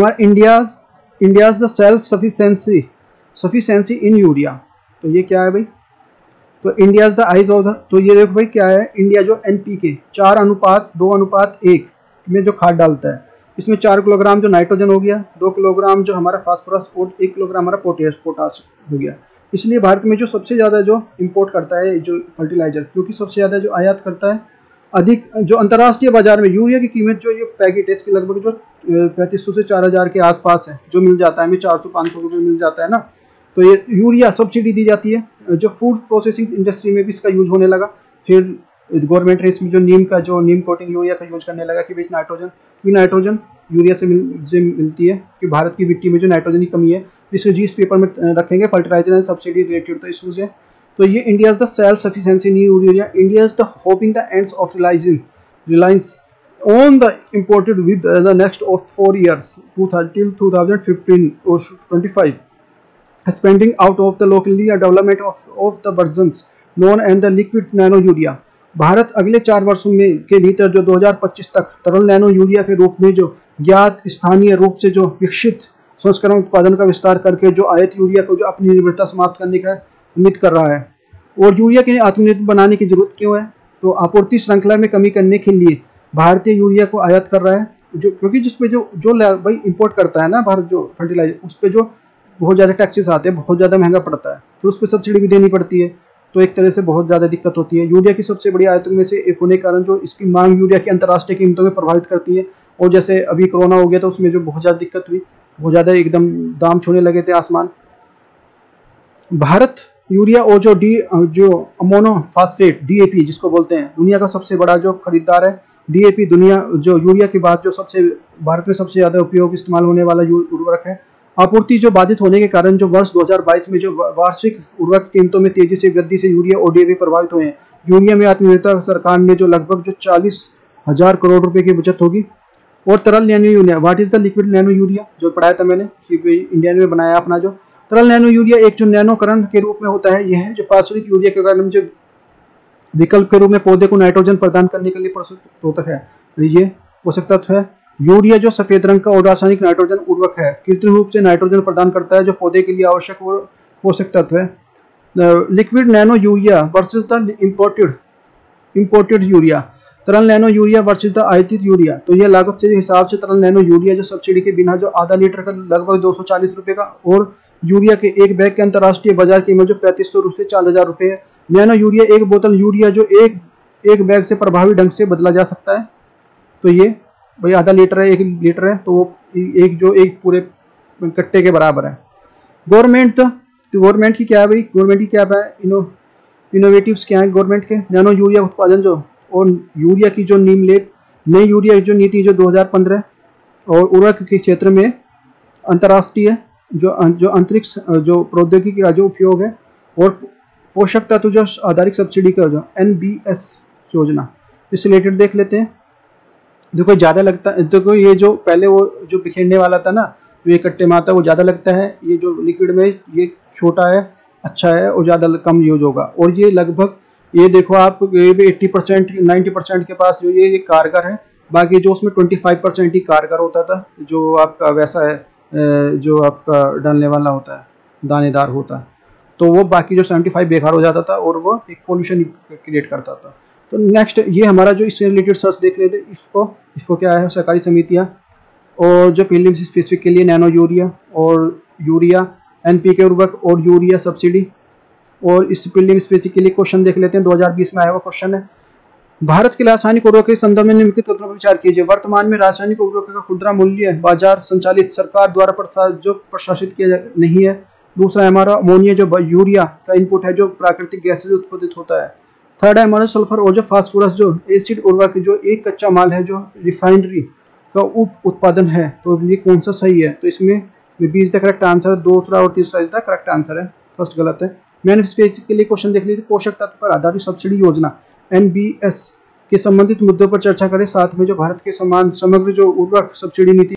हमारा India's the self sufficiency in urea. तो ये क्या है भाई, तो India's the eyes of the, तो ये देखो भाई क्या है, इंडिया जो NPK 4:2:1 में जो खाद डालता है, इसमें 4 किलोग्राम जो नाइट्रोजन हो गया, 2 किलोग्राम जो हमारा फास्फोरस और 1 किलोग्राम हमारा पोटाश हो गया। इसलिए भारत में जो सबसे ज़्यादा जो इंपोर्ट करता है जो फर्टिलाइजर, क्योंकि सबसे ज़्यादा जो आयात करता है अधिक, जो अंतर्राष्ट्रीय बाजार में यूरिया की कीमत जो ये पैकेट है इसकी लगभग जो 3500 से 4000 के आसपास है, जो मिल जाता है हमें 400-500 रुपये मिल जाता है ना। तो ये यूरिया सब्सिडी दी जाती है, जो फूड प्रोसेसिंग इंडस्ट्री में भी इसका यूज होने लगा। फिर गवर्नमेंट ने इसमें जो नीम कोटिंग यूरिया का यूज करने लगा कि भाई नाइट्रोजन यूरिया से मिलती है, कि भारत की मिट्टी में जो नाइट्रोजन की कमी है, इसको जी इस पेपर में रखेंगे फर्टिलाइजर एंड सब्सिडी रिलेटेड तो इशूज है। तो ये India the self sufficiency in urea, India the hoping the ends of reliance on the imported with the next of 4 years 2015 or 25, expanding out of the locally development of the versions known as the liquid nano urea। Bharat अगले 4 वर्षों में के भीतर जो 2025 तक तरल nano urea के रूप में जो ज्ञात स्थानीय रूप से जो विकसित संस्करण उत्पादन का विस्तार करके जो आयत यूरिया को जो अपनी निर्भरता समाप्त करने का उम्मीद कर रहा है। और यूरिया के आत्मनिर्भर बनाने की जरूरत क्यों है, तो आपूर्ति श्रृंखला में कमी करने के लिए भारतीय यूरिया को आयात कर रहा है, जो क्योंकि जिसपे जो भाई इंपोर्ट करता है ना भारत जो फर्टिलाइजर, उस पर जो बहुत ज़्यादा टैक्सेस आते हैं, बहुत ज़्यादा महंगा पड़ता है, फिर उस पर सब्सिडी भी देनी पड़ती है, तो एक तरह से बहुत ज़्यादा दिक्कत होती है। यूरिया की सबसे बड़ी आयतों में से एक होने के कारण जो इसकी मांग यूरिया की अंतर्राष्ट्रीय कीमतों में प्रभावित करती है। और जैसे अभी कोरोना हो गया तो उसमें जो बहुत ज़्यादा दिक्कत हुई, बहुत ज़्यादा एकदम दाम छूने लगे थे आसमान। भारत यूरिया और जो अमोनो फास्फेट DAP जिसको बोलते हैं, दुनिया का सबसे बड़ा जो खरीदार है। DAP दुनिया जो यूरिया के बाद जो भारत में सबसे ज़्यादा उपयोग इस्तेमाल होने वाला उर्वरक है। आपूर्ति जो बाधित होने के कारण जो वर्ष 2022 में जो वार्षिक उर्वरक कीमतों में तेजी से वृद्धि से यूरिया और DAP प्रभावित हुए हैं। यूरिया में आत्मनिर्भरता सरकार ने जो लगभग जो 40,000 करोड़ रुपए की बचत होगी। और तरल nano urea, what is the liquid nano urea, जो पढ़ाया था मैंने कि इंडिया ने बनाया अपना जो तरल नैनो यूरिया, एक जो नैनोकरण के रूप में होता है। यह है जो पार्श्विक यूरिया के कारण जो विकल्प के रूप में पौधे को नाइट्रोजन प्रदान करने के लिए प्रस्तुत होता है। ये पोषक तत्व है। यूरिया जो सफेद रंग का और रासायनिक नाइट्रोजन उर्वरक है, कृत्रिम रूप से नाइट्रोजन प्रदान करता है जो पौधे के लिए आवश्यक पोषक तत्व है। Liquid nano urea versus the imported urea, तरल नैनो यूरिया वर्सेस द आयातित यूरिया। तो यह लागत से हिसाब से तरल नैनो यूरिया जो सब्सिडी के बिना जो आधा लीटर का लगभग 240 रुपये का, और यूरिया के एक बैग के अंतर्राष्ट्रीय बाजार कीमत जो 3500 से 4000 रुपये है। नैनो यूरिया एक बोतल यूरिया जो एक बैग से प्रभावी ढंग से बदला जा सकता है। तो ये भाई आधा लीटर है, 1 लीटर है, तो एक पूरे कट्टे के बराबर है। गवर्नमेंट की क्या है भाई, गवर्नमेंट की क्या है इनोवेटिव्स क्या है गवर्नमेंट के। नैनो यूरिया उत्पादन जो और यूरिया की जो नई यूरिया जो नीति जो 2015 और उर्वरक के क्षेत्र में अंतर्राष्ट्रीय जो अंतरिक्ष जो प्रौद्योगिकी का जो उपयोग है, और पोषक तत्व जो आधारित सब्सिडी का जो NBS योजना, इस रिलेटेड देख लेते हैं। देखो ज़्यादा लगता है, देखो ये जो पहले वो जो बिखेरने वाला था ना, ये कट्टे में आता है, वो ज़्यादा लगता है। ये जो लिक्विड में ये छोटा है, अच्छा है, और ज़्यादा कम यूज होगा। और ये लगभग ये देखो आप, ये भी 80% 90% के पास जो ये कारगर है। बाकी जो उसमें 25% ही कारगर होता था, जो आपका वैसा है जो आपका डालने वाला होता है, दानेदार होता है, तो वो बाकी जो 75 बेकार हो जाता था और वो एक पोल्यूशन क्रिएट करता था। तो नेक्स्ट ये हमारा जो इससे रिलेटेड सर्च देख लेते हैं। इसको क्या है, सहकारी समितियाँ और जो प्रीलिम्स स्पेसिफिक के लिए नैनो यूरिया और यूरिया NPK उर्वरक और यूरिया सब्सिडी। और इस प्रीलिम स्पेसिफिक के लिए क्वेश्चन देख लेते हैं, 2020 में आया हुआ क्वेश्चन है। भारत के रासायनिक उर्वरक के संदर्भ में निम्नलिखित तथ्यों पर विचार कीजिए। वर्तमान में रासायनिक उर्वरक का खुदरा मूल्य बाजार संचालित सरकार द्वारा प्रशासित किया नहीं है। दूसरा हमारा अमोनिया जो यूरिया का इनपुट है, जो प्राकृतिक गैस से उत्पादित होता है। थर्ड है हमारा सल्फर और जो फास्फोरस जो एसिड उर्वरक जो एक कच्चा माल है, जो रिफाइनरी का उत्पादन है। तो ये कौन सा सही है, तो इसमें 20 द करेक्ट आंसर है, दूसरा और तीसरा इसका करेक्ट आंसर है, फर्स्ट गलत है। मैन्युफैक्चरिंग के लिए क्वेश्चन देख लीजिए। पोषक तत्व पर आधारित सब्सिडी योजना NBS के संबंधित मुद्दों पर चर्चा करें, साथ में जो भारत के समान समग्र जो उर्वरक सब्सिडी नीति